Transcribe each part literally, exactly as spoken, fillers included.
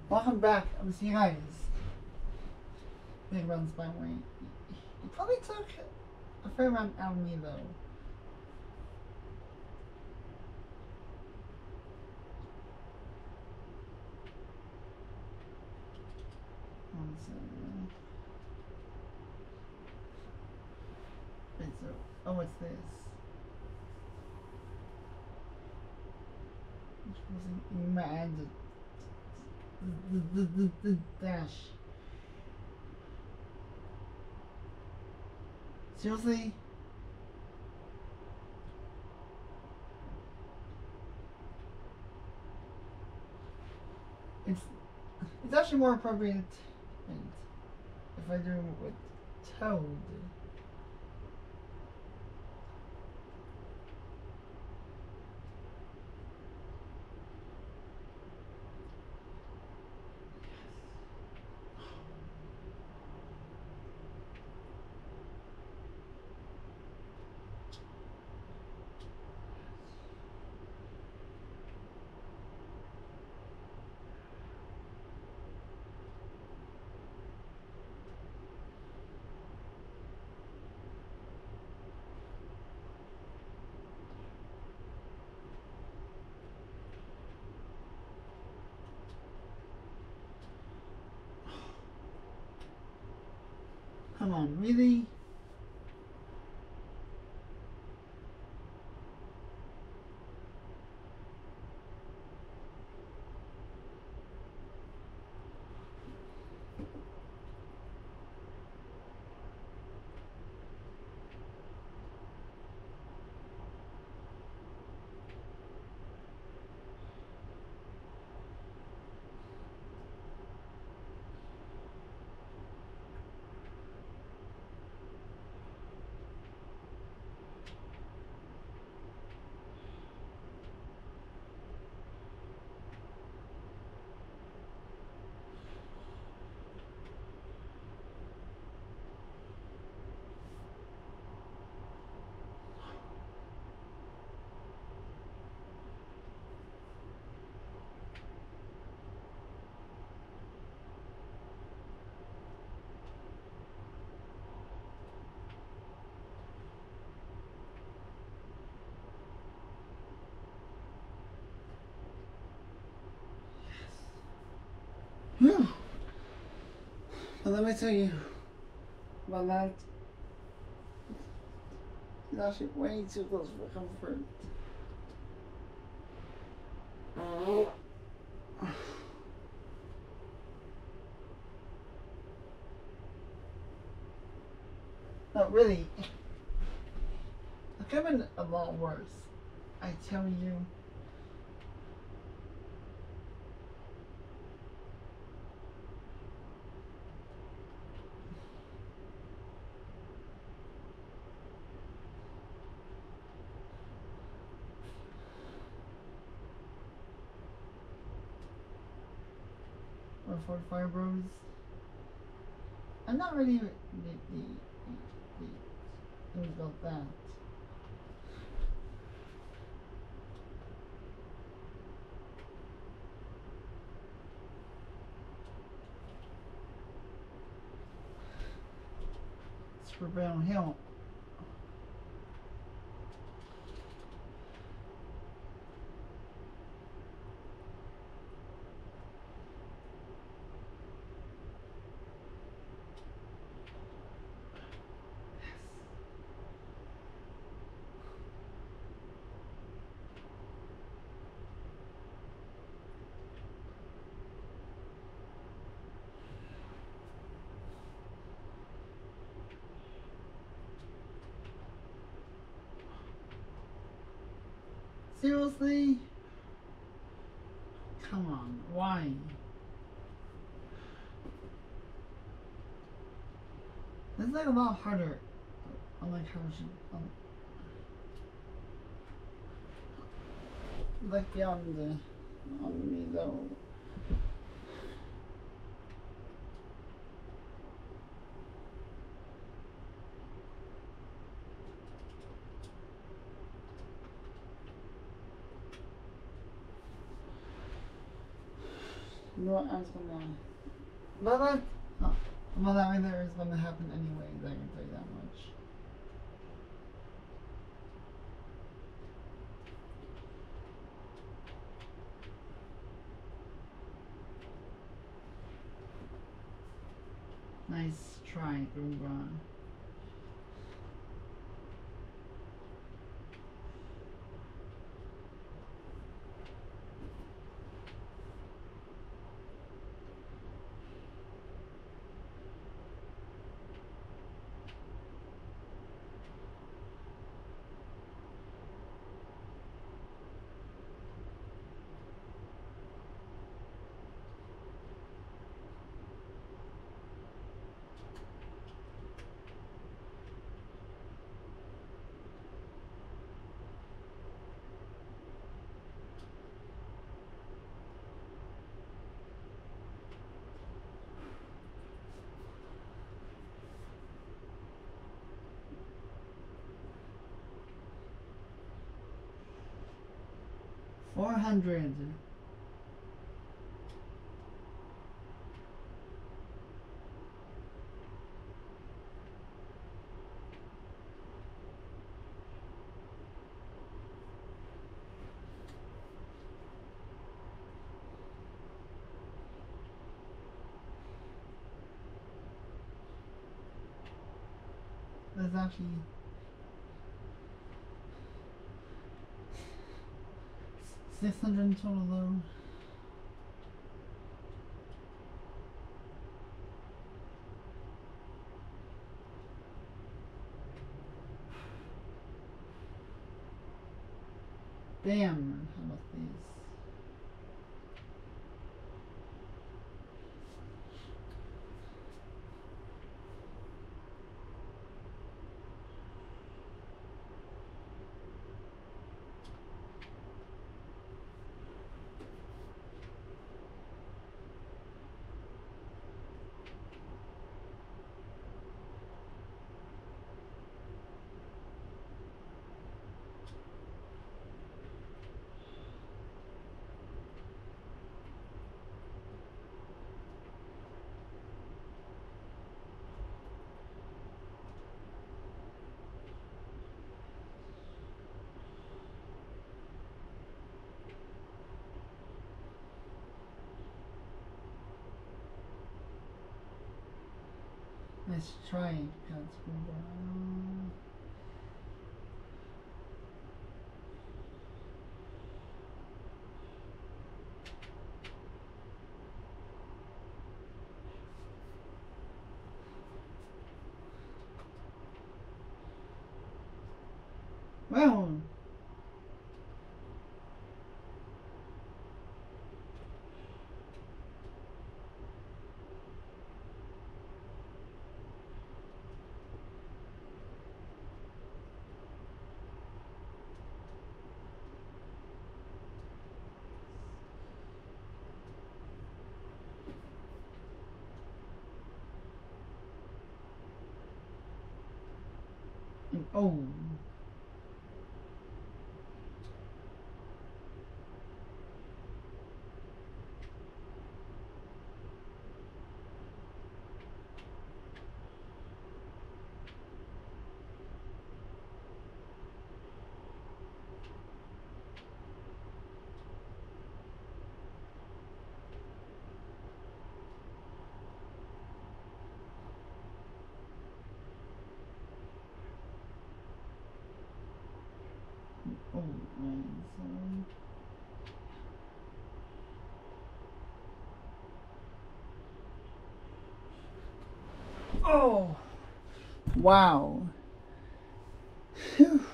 Welcome back. I'm see you guys. He runs by me. He probably took a fair amount out of me though. One second. Wait, so oh, what's this? Which wasn't mad. The, the, the, the dash. Seriously? It's it's actually more appropriate if I do it with Toad. Come on, really? Whew. Well, let me tell you about that. It's actually way too close for comfort. No, really. It could have been a lot worse. I tell you. Or for Fire Bros. I'm not really the the, the, the things about that. It's for Vail Hill. Seriously? Come on, why? It's like a lot harder. I like how she, um, like beyond the, on me though. No, I was gonna. Well, that. Oh, well, that either is gonna happen anyways. I can tell you that much. Nice try, Groomba. Four hundred. There's actually six hundred total though. Damn, how about these? Let's try it. Let's go down. Well. Oh. Oh, man, so. Oh! Wow. Whew.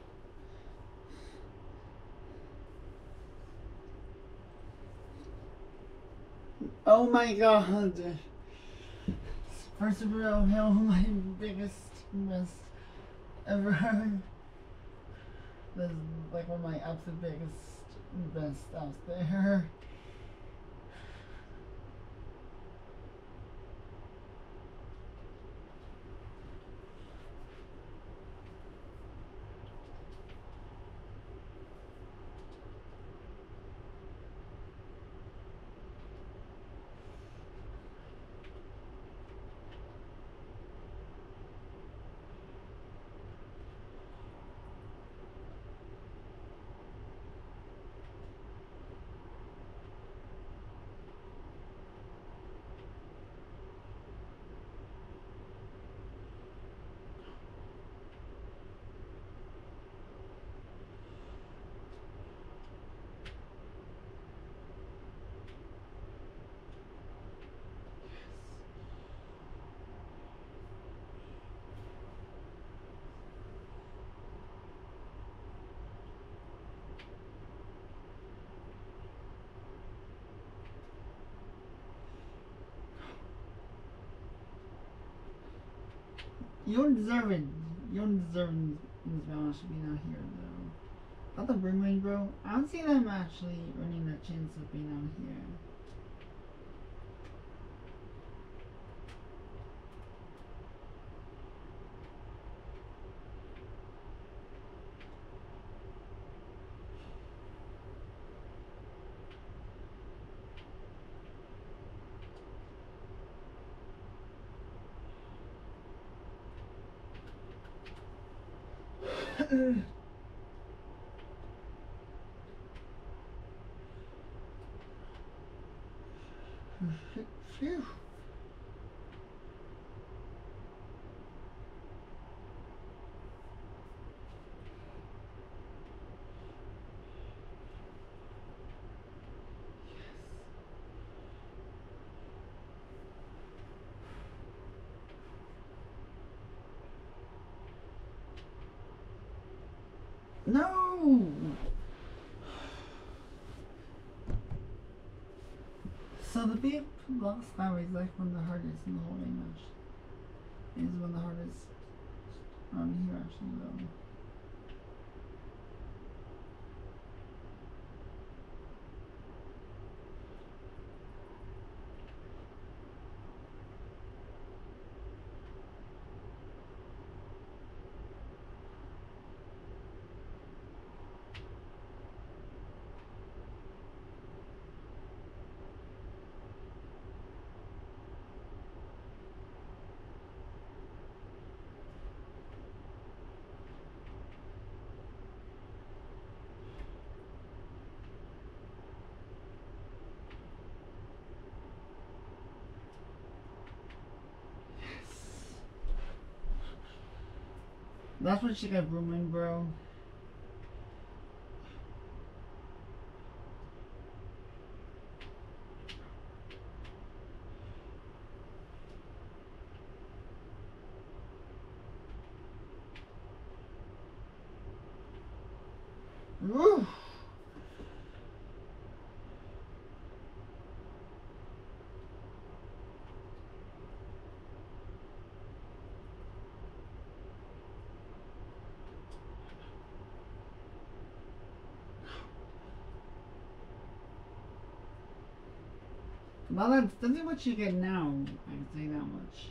Oh my god. First of all, hell, my biggest mess ever. This is like one of my absolute biggest best out there. You don't deserve it. You don't deserve Miss Balance to be out here, though. Not the Brimwing, bro. I don't see them actually earning a chance of being out here. Phew. No! So the big lost now is like one of the hardest in the whole image. Is one of the hardest around here actually though. That's what she got brooming, bro. Woo! Well, that's, that's what you get now. I can say that much.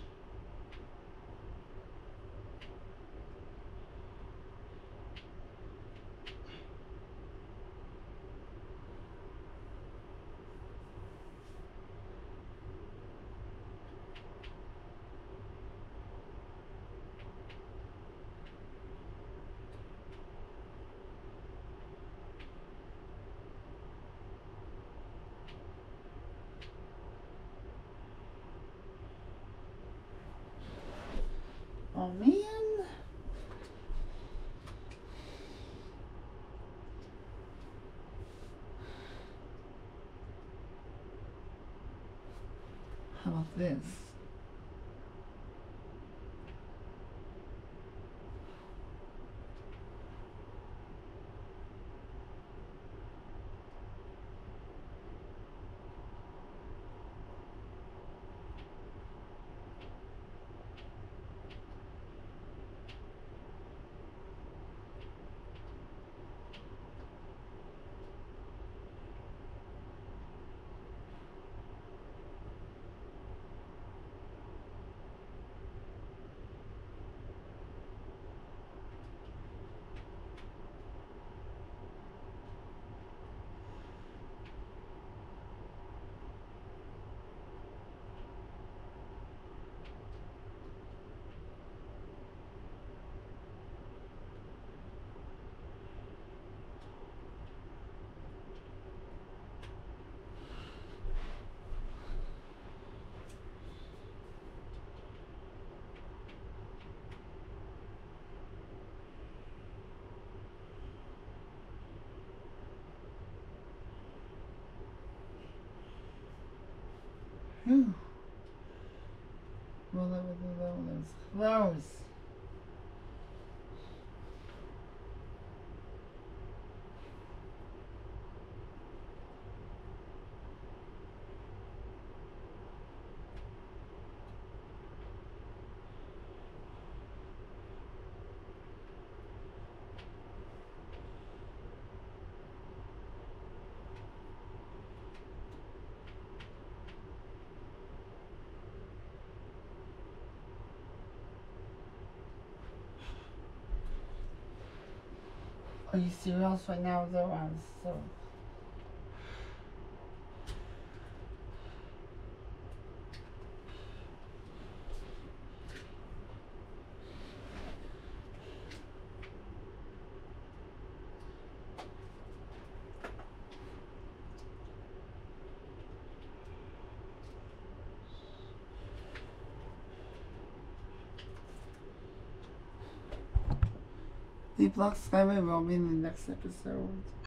Oh man. How about this? Whew. Well, that was, that was close. Are you serious right now? Though I'm so. The Block Skyway will be in the next episode.